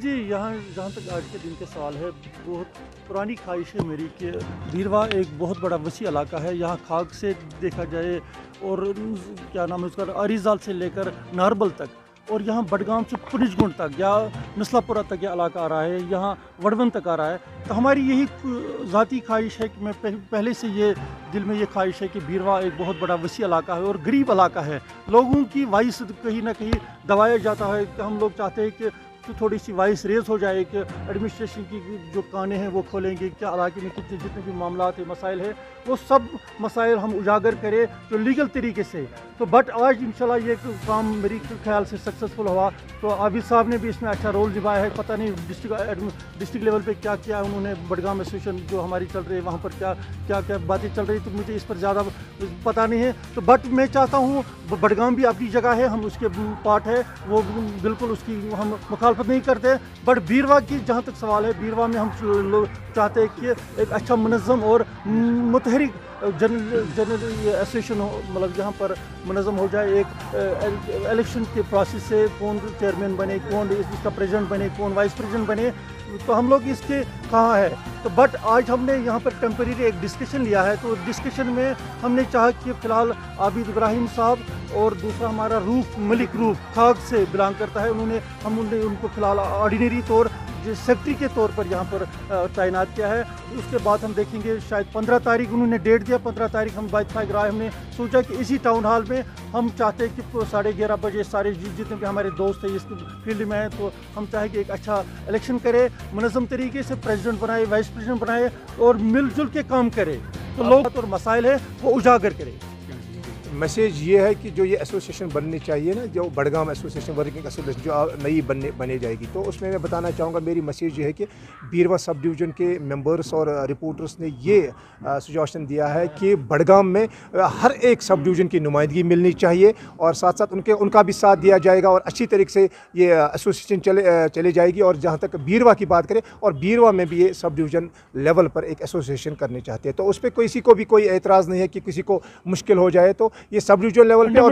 जी, यहाँ जहाँ तक आज के दिन के सवाल है, बहुत पुरानी ख्वाहिश है मेरी कि बीरवा एक बहुत बड़ा वसी इलाका है। यहाँ खाक से देखा जाए और क्या नाम है उसका, अरीजाल से लेकर नारबल तक, और यहाँ बडगाम से पुनिजगुंड तक या नस्लापुरा तक यह इलाका आ रहा है, यहाँ वडवन तक आ रहा है। तो हमारी यही ज़ाती ख्वाहिश है कि मैं पहले से ये दिल में ये ख्वाहिश है कि बीरवा एक बहुत बड़ा वसी इलाका है और गरीब इलाका है। लोगों की वॉइस कहीं ना कहीं दबाया जाता है। कि हम लोग चाहते हैं कि थोड़ी सी वॉइस रेज हो जाए कि एडमिनिस्ट्रेशन की जो कानें हैं वो खोलेंगे, क्या इलाके में कितने जितने भी मामला है, मसाइल है, वो सब मसाइल हम उजागर करें जो लीगल तरीके से। तो बट आज इंशाल्लाह ये काम मेरी ख्याल से सक्सेसफुल हुआ। तो आबिद साहब ने भी इसमें अच्छा रोल निभाया है। पता नहीं डिस्ट्रिक्ट लेवल पे क्या किया उन्होंने, बडगाम एसोसिएशन जो हमारी चल रही है वहाँ पर क्या क्या क्या बातें चल रही, तो मुझे इस पर ज़्यादा पता नहीं है। तो बट मैं चाहता हूँ बडगाम भी अपनी जगह है, हम उसके पार्ट है, वो बिल्कुल उसकी हम मुखालफत नहीं करते। बट बीरवा की जहाँ तक सवाल है, बीरवा में हम लोग चाहते हैं कि एक अच्छा मुनज़्ज़म और मुतहरिक जनरल एसोसिएशन हो, मतलब जहाँ पर मुनज़्ज़म हो जाए। एक इलेक्शन के प्रोसेस से कौन चेयरमैन बने, कौन इसका प्रेसिडेंट बने, कौन वाइस प्रेसिडेंट बने, तो हम लोग इसके कहाँ है। तो बट आज हमने यहाँ पर टेम्परेरी एक डिस्कशन लिया है। तो डिस्कशन में हमने चाहा कि फ़िलहाल आबिद इब्राहिम साहब और दूसरा हमारा रूफ मलिक रूफ खाक से बिलोंग करता है, हमने उनको फ़िलहाल ऑर्डिनरी तौर सेक्रेटरी के तौर पर यहाँ पर तैनात किया है। उसके बाद हम देखेंगे, शायद 15 तारीख उन्होंने डेट दिया, 15 तारीख हम बाइतफाक राय हमने सोचा कि इसी टाउन हॉल में हम चाहते हैं कि 11:30 बजे सारे जितने भी हमारे दोस्त हैं इस फील्ड में हैं, तो हम चाहें कि एक अच्छा इलेक्शन करे, मुनज़्ज़म तरीके से प्रेसिडेंट बनाए, वाइस प्रेसिडेंट बनाए और मिलजुल के काम करे, तो लोग और मसाइल है वो उजागर करें। मैसेज ये है कि जो ये एसोसिएशन बननी चाहिए ना, जो बडगाम एसोसिएशन वर्किंग एसोसिएशन जो नई बने जाएगी, तो उसमें मैं बताना चाहूँगा, मेरी मैसेज ये है कि बीरवा सब डिवीज़न के मेंबर्स और रिपोर्टर्स ने ये सुजेशन दिया है कि बडगाम में हर एक सब डिवीज़न की नुमाइंदगी मिलनी चाहिए और साथ साथ उनका भी साथ दिया जाएगा और अच्छी तरीके से ये एसोसिएशन चले जाएगी। और जहाँ तक बीरवा की बात करें, और बीरवा में भी ये सब डिवीज़न लेवल पर एक एसोसिएशन करनी चाहते हैं, तो उस पर किसी को भी कोई एतराज़ नहीं है कि किसी को मुश्किल हो जाए। तो ये सब डिवीजन लेवल पे और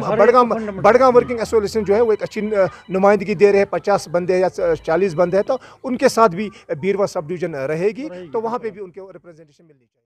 बडगाम वर्किंग एसोसिएशन जो है वो एक अच्छी नुमाइंदगी दे रहे हैं। 50 बंदे या 40 बंदे हैं, तो उनके साथ भी बीरवा सब डिवीजन रहेगी, तो वहाँ पे भी उनके रिप्रेजेंटेशन मिलनी चाहिए।